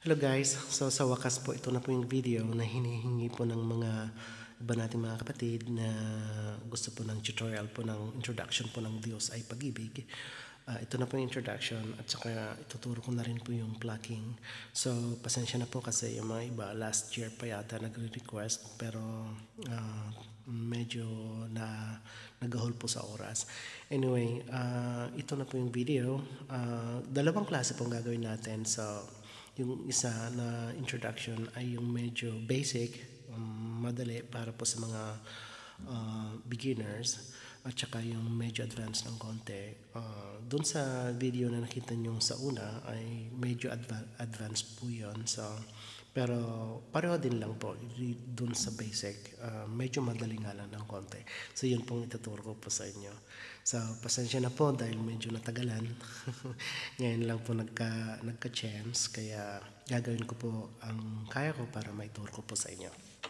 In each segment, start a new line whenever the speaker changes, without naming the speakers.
Hello guys! So sa wakas po, ito na po yung video na hinihingi po ng mga iba nating mga kapatid na gusto po ng tutorial po ng introduction po ng Diyos ay pag-ibig. Ito na po yung introduction at saka ituturo ko na rin po yung plucking. So pasensya na po kasi yung mga iba last year pa yata nagre-request pero medyo nag-hold po sa oras. Anyway, ito na po yung video. Dalawang klase pong gagawin natin. So yung isa na introduction ay yung medyo basic, madali para po sa mga beginners, at saka yung medyo advanced ng konti. Doon sa video na nakita nyo sa una ay medyo advanced po yun. So, pero pareho din lang po doon sa basic. Medyo madali nga lang ng konti. So yun pong ituturo ko po sa inyo. So pasensya na po dahil medyo natagalan. Ngayon lang po nagka-chance. Kaya gagawin ko po ang kaya ko para maituro ko po sa inyo.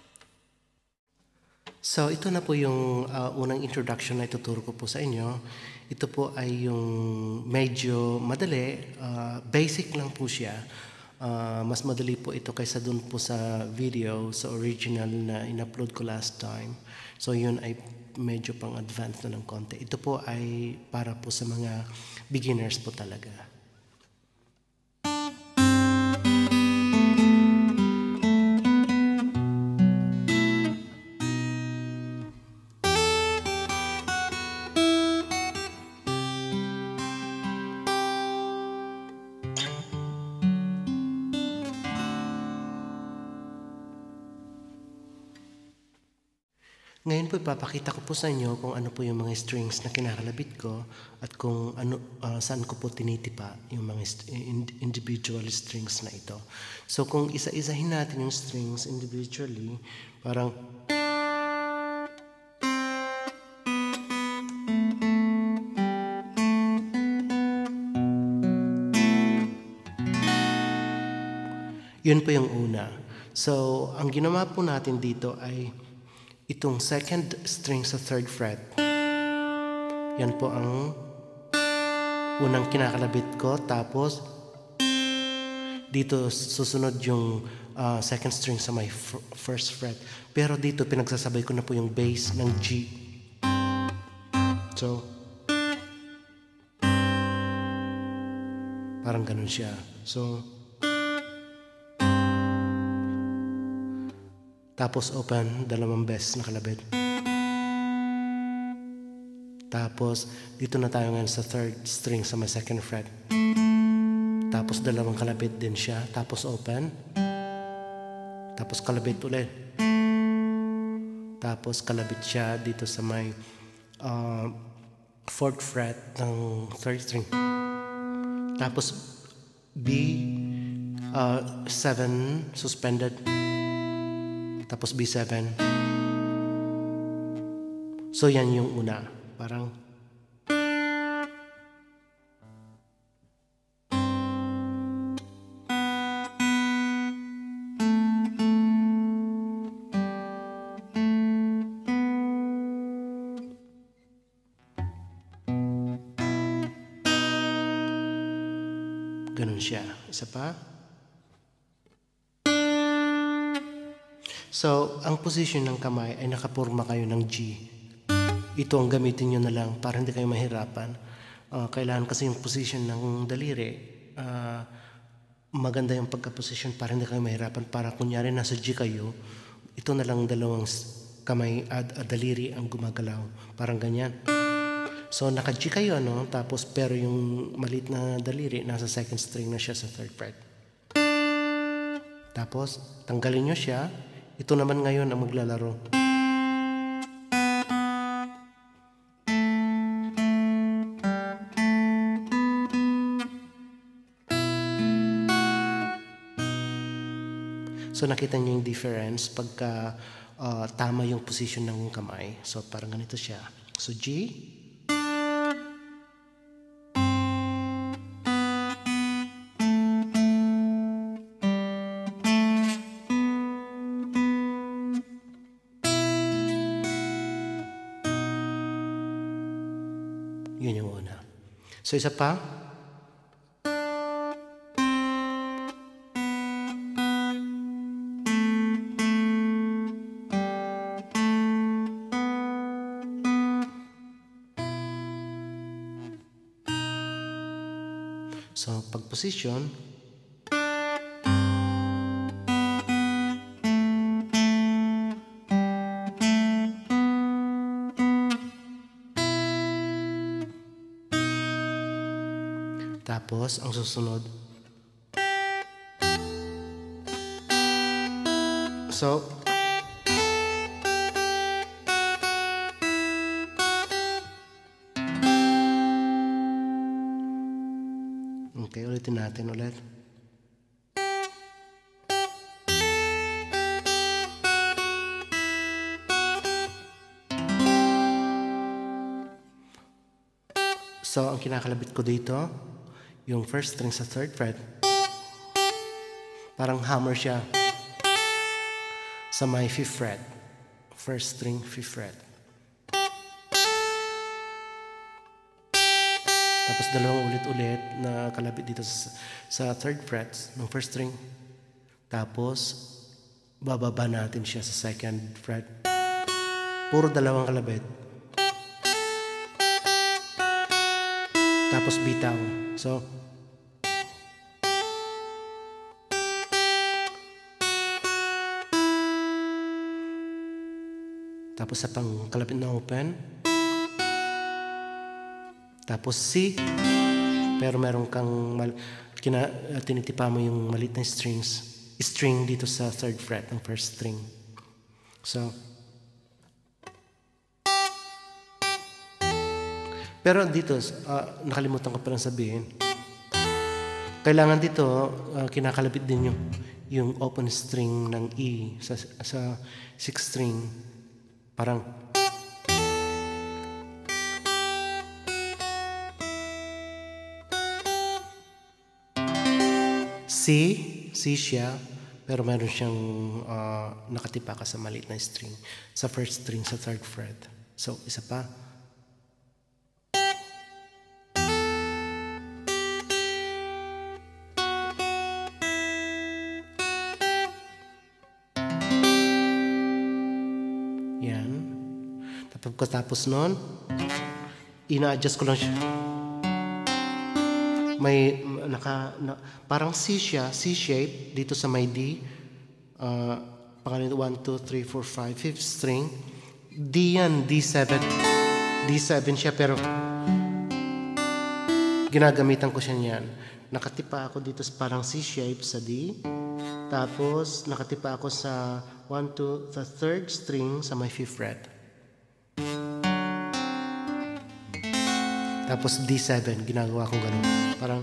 So ito na po yung unang introduction na ituturo ko po sa inyo. Ito po ay yung medyo madali, basic lang po siya. Mas madali po ito kaysa dun po sa video, sa original na in-upload ko last time. So yun ay medyo pang advanced na ng konti. Ito po ay para po sa mga beginners po talaga. Ngayon po ipapakita ko po sa inyo kung ano po yung mga strings na kinakalabit ko at kung ano, saan ko po tinitipa yung mga individual strings na ito. So kung isa-isahin natin yung strings individually, parang yun po yung una. So ang ginawa po natin dito ay itong second string sa third fret. Yan po ang unang kinakalabit ko. Tapos dito susunod yung second string sa my first fret. Pero dito pinagsasabay ko na po yung bass ng G. So parang ganun siya. So tapos open, dalawang beses nakalabit. Tapos dito na tayo ngayon sa third string sa my second fret. Tapos dalawang kalabit din siya. Tapos open. Tapos kalabit ulit. Tapos kalabit siya dito sa my fourth fret ng third string. Tapos B7 suspended. Tapos B7. So yan yung una. Parang ganun siya. Isa pa. So, ang position ng kamay ay nakapurma kayo ng G. Ito ang gamitin nyo na lang para hindi kayo mahirapan. Kailangan kasi yung position ng daliri. Maganda yung pagka-position para hindi kayo mahirapan. Para kunyari nasa G kayo, ito na lang dalawang kamay at daliri ang gumagalaw. Parang ganyan. So, naka-G kayo, no? Tapos, pero yung maliit na daliri, nasa second string na siya sa third fret. Tapos, tanggalin nyo siya. Ito naman ngayon ang maglalaro. So nakita niyo yung difference pagka tama yung position ng kamay. So parang ganito siya. So G. Yun yung una. So isa pa. So, pag position, tapos ang susunod, so okay, ulitin natin ulit. So, ang kinakalabit ko dito, yung first string sa 3rd fret. Parang hammer siya sa may 5th fret. First string, 5th fret. Tapos dalawang ulit-ulit na kalabit dito sa 3rd fret ng first string. Tapos, bababa natin siya sa 2nd fret. Puro dalawang kalabit. Tapos bitaw. So, tapos sa pangkalapit na open. Tapos C. Pero meron kang tinitipa mo yung maliit na string dito sa 3rd fret ng first string. So, pero dito, nakalimutan ko palang sabihin. Kailangan dito, kinakalabit din yung open string ng E sa 6th string. Parang C siya, pero meron siyang nakatipa ka sa maliit na string sa first string sa 3rd fret. So, isa pa. Yan. Tapos nun, ina-adjust ko lang siya. May parang C siya, C-shape dito sa may D. Pangalan 1, 2, 3, 4, 5, 5th string. D yan, D7. D7 siya, pero ginagamitan ko siya niyan. Nakatipa ako dito sa parang C-shape sa D. Tapos, nakatipa ako sa 1, 2, the 3rd string sa my 5th fret. Tapos D7, ginagawa kong ganun. Parang,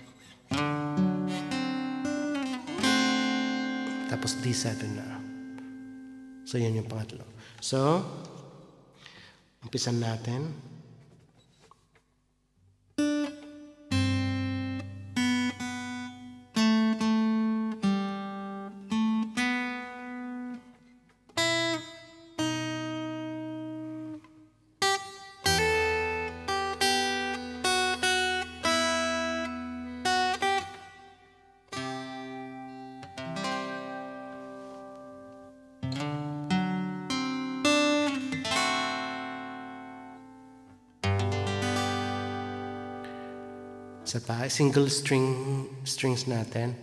tapos D7 na. So, yan yung pangatlo. So, umpisan natin. Sa single strings natin.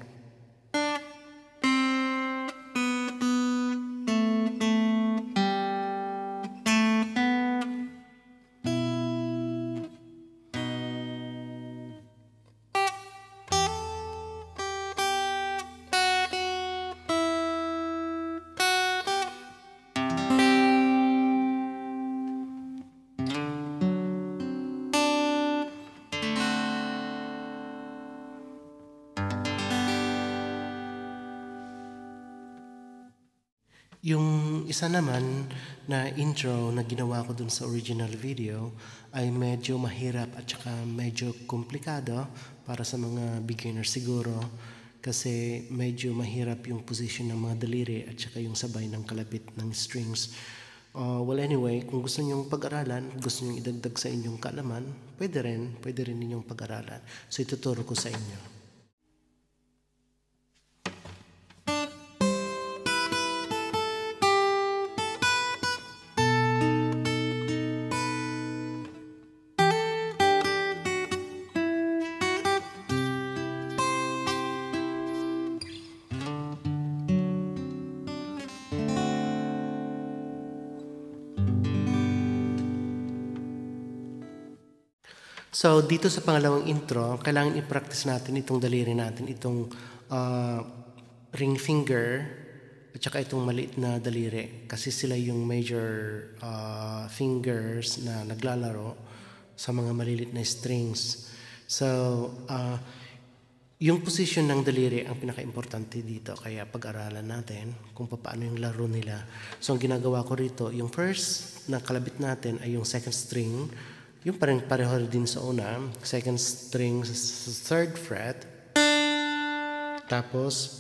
Yung isa naman na intro na ginawa ko dun sa original video ay medyo mahirap at saka medyo komplikado para sa mga beginners siguro kasi medyo mahirap yung position ng mga daliri at saka yung sabay ng kalabit ng strings. Well anyway, kung gusto nyong pag-aralan, gusto nyong idagdag sa inyong kaalaman, pwede rin ninyong pag-aralan. So ituturo ko sa inyo. So, dito sa pangalawang intro, kailangan i-practice natin itong daliri natin, itong ring finger at saka itong maliit na daliri. Kasi sila yung major fingers na naglalaro sa mga maliliit na strings. So, yung position ng daliri ang pinaka-importante dito. Kaya pag-aralan natin kung paano yung laro nila. So, ang ginagawa ko rito, yung first na kalabit natin ay yung second string. Yung pareho din sa una, second string sa third fret. Tapos,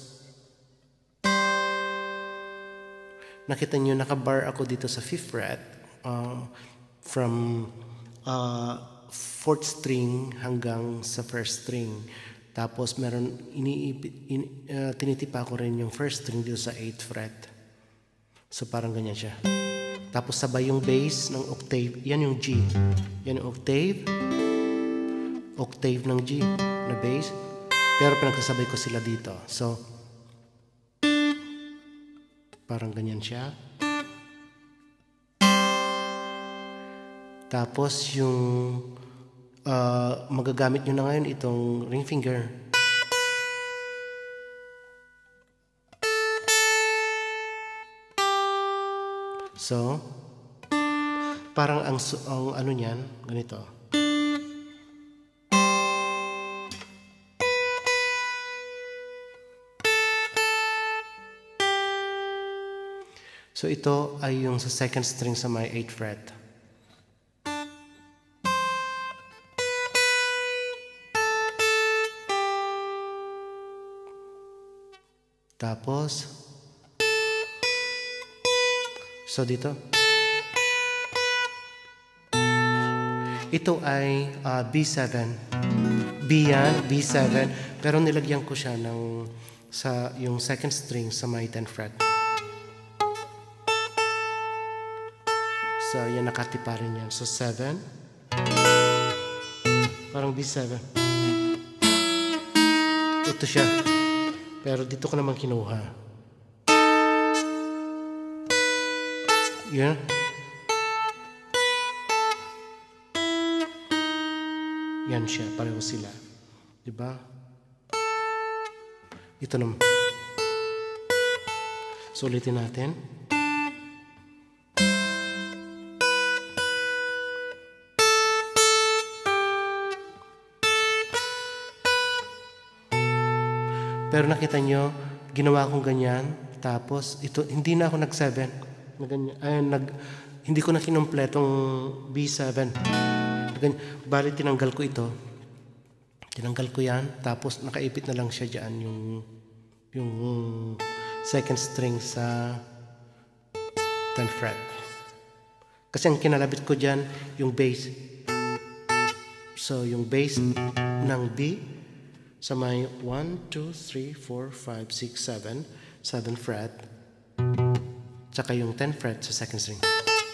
nakita nyo, nakabar ako dito sa fifth fret from fourth string hanggang sa first string. Tapos, tinitipa ko rin yung first string dito sa 8th fret. So, parang ganyan siya. Tapos sabay yung bass ng octave. Yan yung G. Yan yung octave. Octave ng G na bass. Pero pinagsasabay ko sila dito. So, parang ganyan siya. Tapos yung magagamit nyo na ngayon itong ring finger. So, parang ang ano niyan, ganito. So, ito ay yung sa second string sa my 8th fret. Tapos, so dito. Ito ay B7. B yan, B7. Pero nilagyan ko siya ng yung second string sa my 10th fret. So, yan nakatipa rin yan. So, 7. Parang B7. Ito siya. Pero dito ko naman kinuha. Yan. Yan siya. Pareho sila. Diba? Ito naman. So, ulitin natin. Pero nakita nyo, ginawa kong ganyan. Tapos, ito, hindi na ako nag-7. Hindi ko na kinumpletong B7. Bali, tinanggal ko ito. Tinanggal ko yan. Tapos, nakaipit na lang siya dyan yung second string sa 10th fret. Kasi ang kinalabit ko dyan, yung bass. So, yung bass ng B, sa may 1, 2, 3, 4, 5, 6, 7, 7th fret, tsaka yung 10th fret sa second string.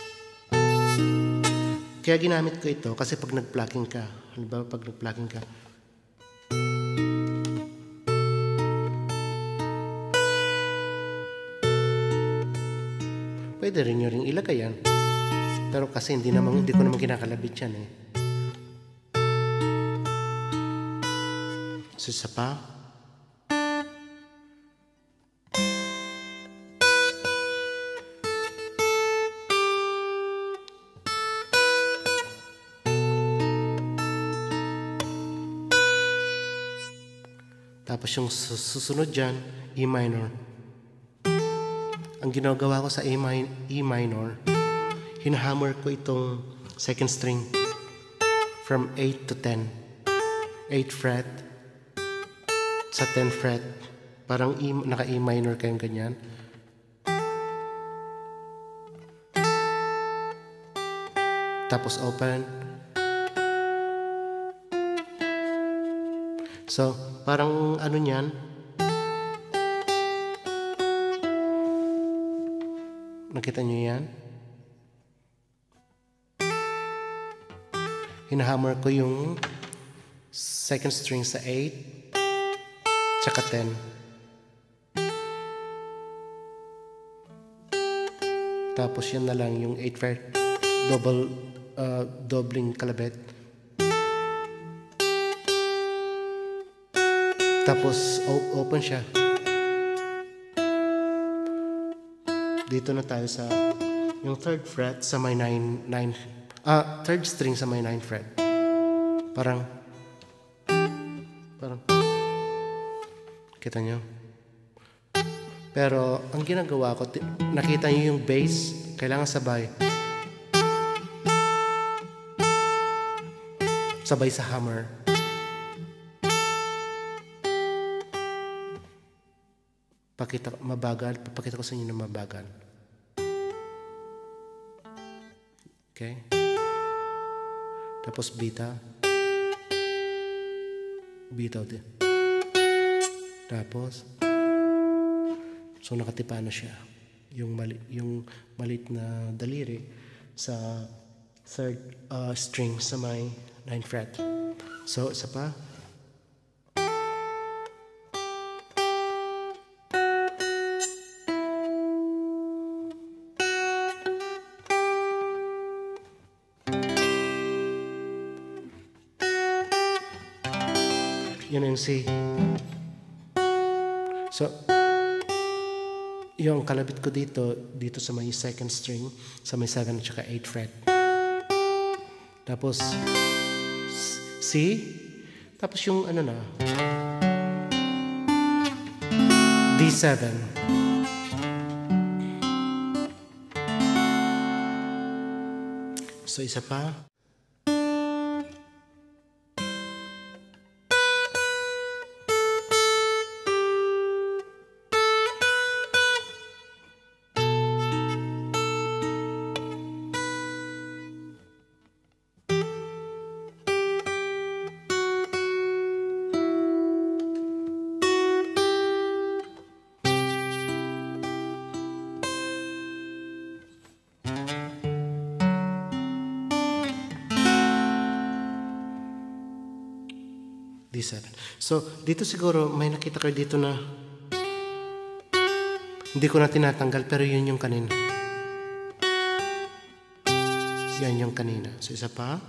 Kaya ginamit ko ito kasi pag nag-plucking ka, halimbawa pag nag-plucking ka, pwede rin nyo rin ilagay yan. Pero kasi hindi ko naman kinakalabit yan eh. So, isa pa. Tapos yung susunod dyan, E minor. Ang ginagawa ko sa E minor, hinahammer ko itong second string from 8 to 10. 8th fret sa 10th fret. Parang naka-E minor kayong ganyan. Tapos open. So, parang ano niyan. Nakita nyo yan? Hinahammer ko yung second string sa 8 tsaka 10. Tapos yan na lang yung 8th fret, dobling kalabit. Tapos open siya. Dito na tayo sa yung 3rd fret sa may 3rd string sa may 9th fret. Parang kita nyo? Pero ang ginagawa ko, nakita nyo yung bass, kailangan sabay. Sabay sa hammer. Papakita ko sa inyo na mabagal. Okay? Tapos bita. Bitaw din. Tapos so nakatipa na siya. Yung malit na daliri sa 3rd string sa may 9th fret. So isa pa. Yun yung C. So, yung kalabit ko dito sa may 2nd string, sa may 7 at saka 8th fret. Tapos, C. Tapos yung D7. So, isa pa. D7. So, dito siguro may nakita kayo dito na hindi ko na tinatanggal pero yun yung kanina. Yan yung kanina. So, isa pa.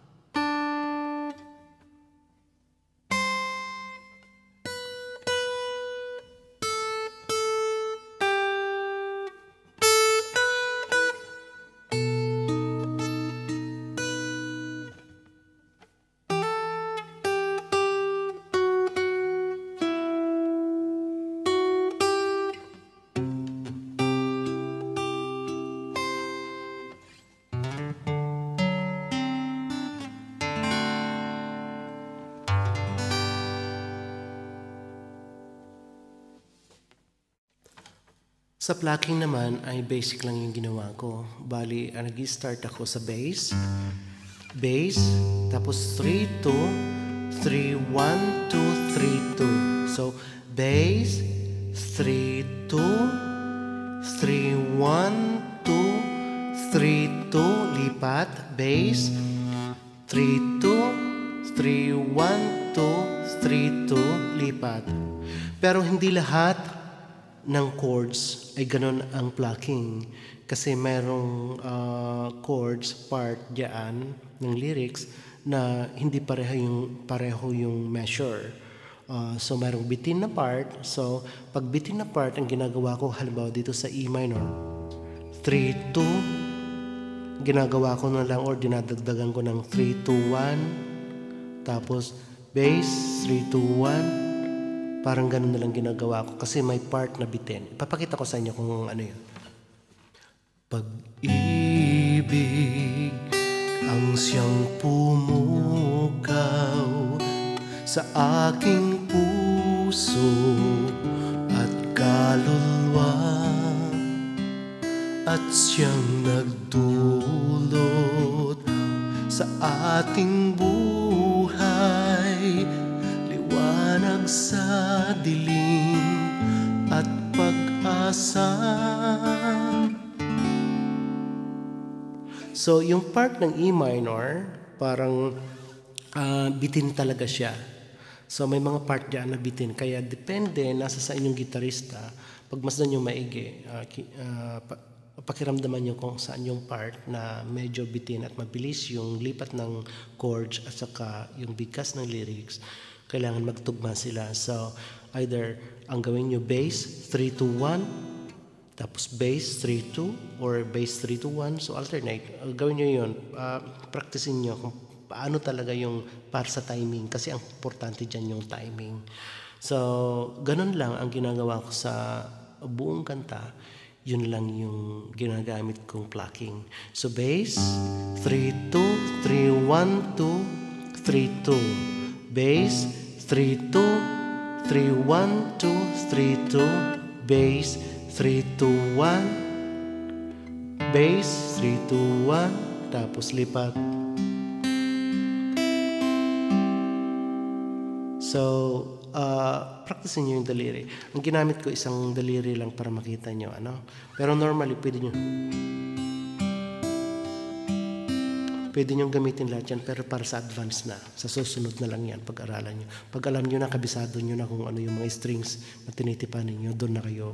Sa plucking naman ay basic lang yung ginawa ko. Bali, nag-start ako sa bass, tapos 3-2, 3-1-2, 3-2. So, bass, 3-2, 3-1-2, 3-2, lipat, bass, 3-2, 3-1-2, 3-2, lipat. Pero hindi lahat ng chords ay ganun ang plucking kasi mayroong chords part diyan ng lyrics na hindi pareho yung measure. So mayroong bitin na part. So pag bitin na part, ang ginagawa ko halimbawa dito sa E minor 3-2, ginagawa ko na lang or dinadagdagan ko ng 3-2-1, tapos bass 3-2-1. Parang ganun na lang ginagawa ko kasi may part na bitin. Ipapakita ko sa inyo kung ano yun. Pag-ibig ang siyang pumukaw sa aking puso at kaluluwa, at siyang nagdulot sa ating buhay, liwanag sa dilim at pag-asa. So, yung part ng E minor, parang bitin talaga siya. So, may mga part dyan na bitin. Kaya depende, nasa sa inyong gitarista, pag masdan nyo maigi, pakiramdaman nyo kung saan yung part na medyo bitin at mabilis yung lipat ng chords at saka yung bigkas ng lyrics. kailangan magtugma sila. So, either ang gawin nyo bass 3-2-1, tapos bass 3-2, or bass 3-2-1. So, alternate. Gawin nyo yun. Practicein nyo kung paano talaga yung para sa timing. Kasi ang importante dyan yung timing. So, ganun lang ang ginagawa ko sa buong kanta. Yun lang yung ginagamit kong plucking. So, bass 3-2, 3-1-2, 3-2. Bass 3-2, 3-1-2, 3-2. Bass 3-2-1. Bass 3-2-1. Tapos lipat. So, practicein nyo yung daliri. Ang ginamit ko isang daliri lang para makita nyo, ano? Pero normally, pwede nyo gamitin lahat yan, pero para sa advance na. Sa susunod na lang yan, pag-aralan nyo. Pag alam nyo na, kabisado nyo na kung ano yung mga strings na tinitipan ninyo, doon na kayo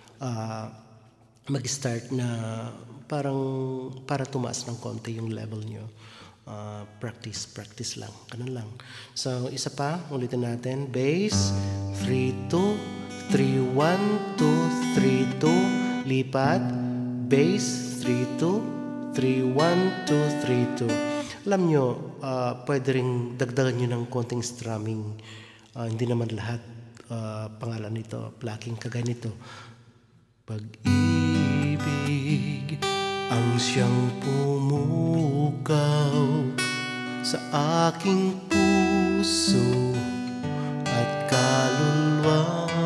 mag-start na parang para tumaas ng konti yung level nyo. Practice lang. Ganun lang. So, isa pa, ulitin natin. Bass, 3-2, 3-1-2, 3-2, lipat. Bass, 3-2, 3-1-2, 3-2. Alam nyo, pwede rin dagdagan nyo ng konting strumming. Hindi naman lahat pangalan nito, plucking kaganito. Pag-ibig ang siyang pumukaw sa aking puso at kaluluwa.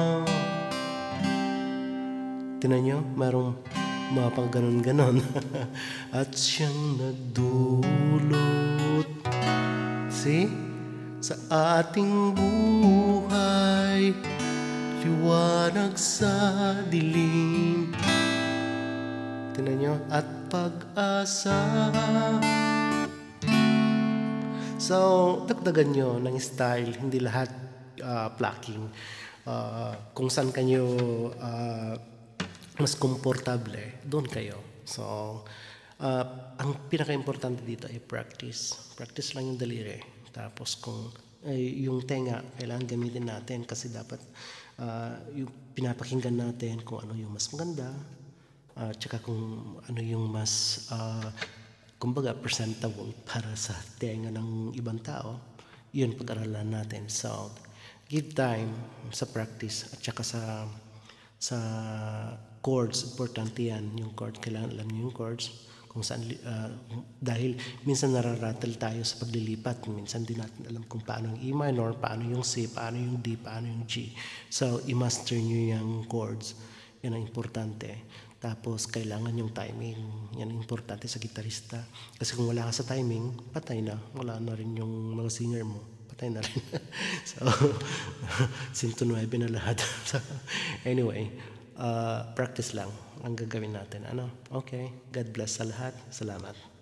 Tingnan nyo, mayroong mga pang ganon-ganon. At siyang nagdulot, see, sa ating buhay, liwanag sa dilim. Tingnan nyo, at pag-asa. So, dagdagan nyo ng style, hindi lahat plucking. Kung saan kanyo mas komportable, doon kayo. So, ang pinaka-importante dito ay practice. Practice lang yung daliri. Tapos kung yung tenga, kailangan gamitin natin kasi dapat yung pinapakinggan natin kung ano yung mas maganda, tsaka kung ano yung mas kumbaga presentable para sa tenga ng ibang tao, yun pag-aralan natin. So, give time sa practice at tsaka sa chords. Importante yan, yung chord. Kailangan alam nyo yung chords kung saan, dahil minsan nararattle tayo sa paglilipat, minsan din natin alam kung paano yung E minor, paano yung C, paano yung D, paano yung G. So, i-master nyo yung chords. Yan ang importante. Tapos, kailangan yung timing. Yan ang importante sa gitarista. Kasi kung wala ka sa timing, patay na. Wala na rin yung mga singer mo. Patay na rin. So, 109 na lahat. So, anyway, practice lang ang gagawin natin. Okay, God bless sa lahat. Salamat.